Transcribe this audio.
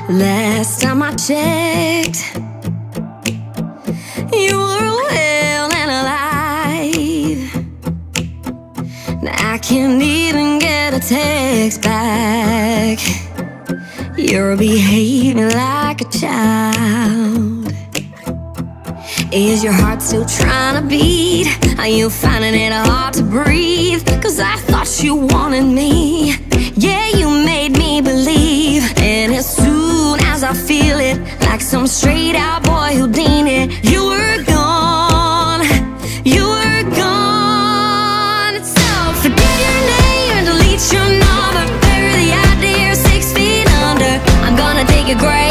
Last time I checked, you were well and alive. Now I can't even get a text back. You're behaving like a child. Is your heart still trying to beat? Are you finding it hard to breathe? 'Cause I thought you wanted me. Yeah, you made me believe. And as soon as I feel it, like some straight out boy Houdini, you were gone. You were gone. So forget your name and delete your number. Bury the idea 6 feet under. I'm gonna dig a grave.